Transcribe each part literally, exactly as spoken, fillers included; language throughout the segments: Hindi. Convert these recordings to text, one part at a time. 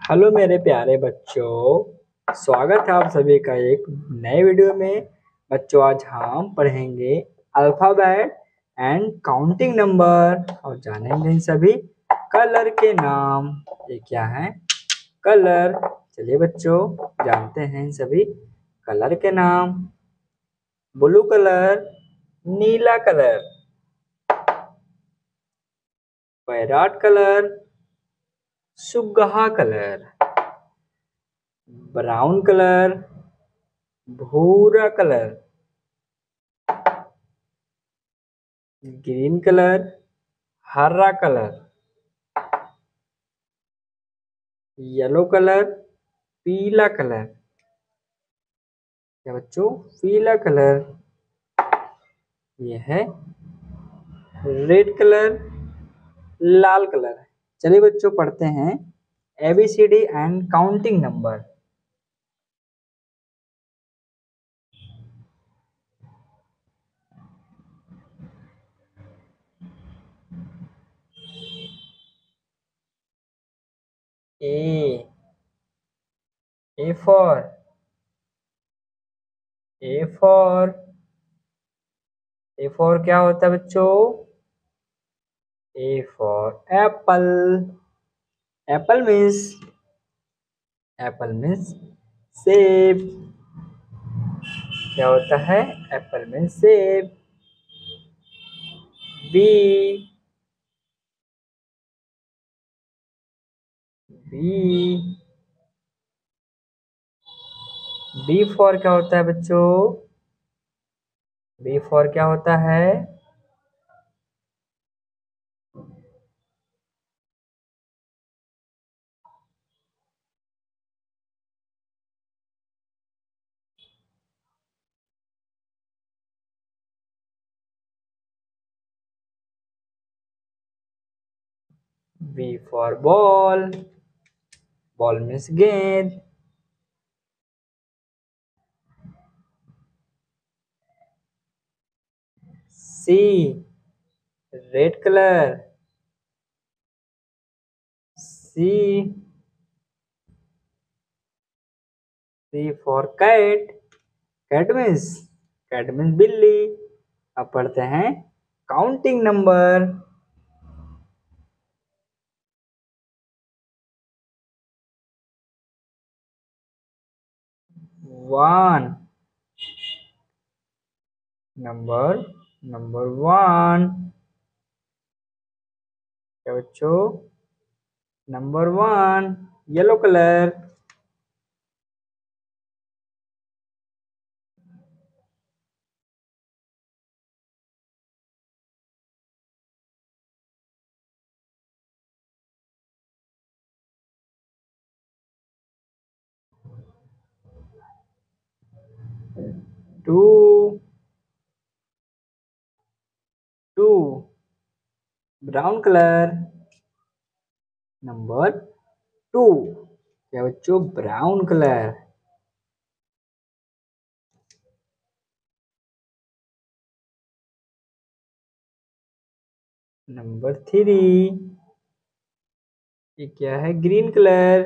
हेलो मेरे प्यारे बच्चों, स्वागत है आप सभी का एक नए वीडियो में। बच्चों, आज हम पढ़ेंगे अल्फाबेट एंड काउंटिंग नंबर और जानेंगे इन सभी कलर के नाम। ये क्या है? कलर। चलिए बच्चों, जानते हैं इन सभी कलर के नाम। ब्लू कलर, नीला कलर। वैराट कलर, सुगहा कलर। ब्राउन कलर, भूरा कलर। ग्रीन कलर, हरा कलर। येलो कलर, पीला कलर। क्या बच्चों? पीला कलर। यह है रेड कलर, लाल कलर। चलिए बच्चों, पढ़ते हैं A B C D and counting number. A A for A for A for क्या होता है बच्चों? A for apple. Apple means apple means सेब। क्या होता है? एप्पल मीन्स सेब। बी बी बी फॉर क्या होता है बच्चों? बी फॉर क्या होता है? B for ball. Ball means गेंद। C red colour. C C for cat. Cat means cat means बिल्ली। अब पढ़ते हैं counting number. One. Number number one. क्या बच्चों? Number one yellow colour. Two two brown colour. Number two. क्या बच्चों? Brown colour. Number three. ये क्या है? Green colour.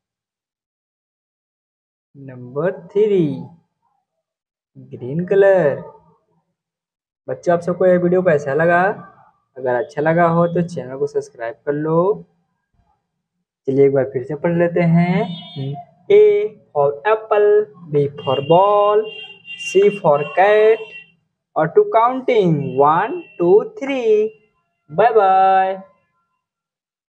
Number three green colour. बच्चों, आप सबको यह वीडियो कैसा लगा? अगर अच्छा लगा हो तो चैनल को सब्सक्राइब कर लो। चलिए एक बार फिर से पढ़ लेते हैं। A for apple, B for ball, C for cat और to counting one two three. Bye bye.